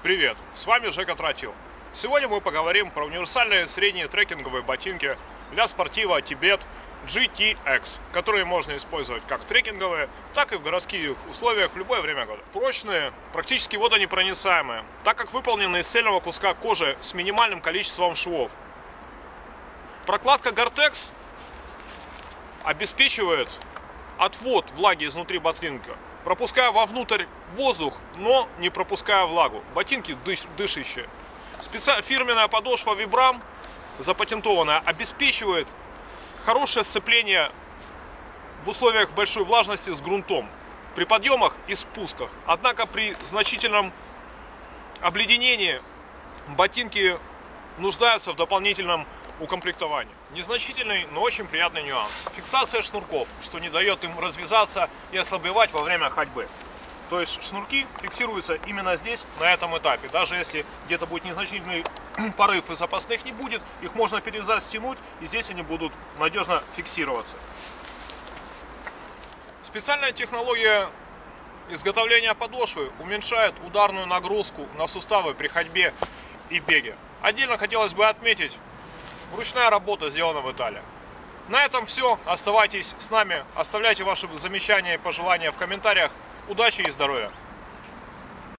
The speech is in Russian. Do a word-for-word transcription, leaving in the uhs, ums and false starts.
Привет, с вами Жека Тротил. Сегодня мы поговорим про универсальные средние трекинговые ботинки для спортива Tibet джи ти экс, которые можно использовать как трекинговые, так и в городских условиях в любое время года. Прочные, практически водонепроницаемые, так как выполнены из цельного куска кожи с минимальным количеством швов. Прокладка Gore-Tex обеспечивает отвод влаги изнутри ботинка, пропуская вовнутрь воздух, но не пропуская влагу. Ботинки дыш, дышащие. Специ... Фирменная подошва Vibram, запатентованная, обеспечивает хорошее сцепление в условиях большой влажности с грунтом при подъемах и спусках. Однако при значительном обледенении ботинки нуждаются в дополнительном укомплектовании. Незначительный, но очень приятный нюанс. Фиксация шнурков, что не дает им развязаться и ослабевать во время ходьбы. То есть шнурки фиксируются именно здесь, на этом этапе. Даже если где-то будет незначительный порыв и запасных не будет, их можно перевязать, стянуть, и здесь они будут надежно фиксироваться. Специальная технология изготовления подошвы уменьшает ударную нагрузку на суставы при ходьбе и беге. Отдельно хотелось бы отметить, ручная работа сделана в Италии. На этом все. Оставайтесь с нами. Оставляйте ваши замечания и пожелания в комментариях. Удачи и здоровья!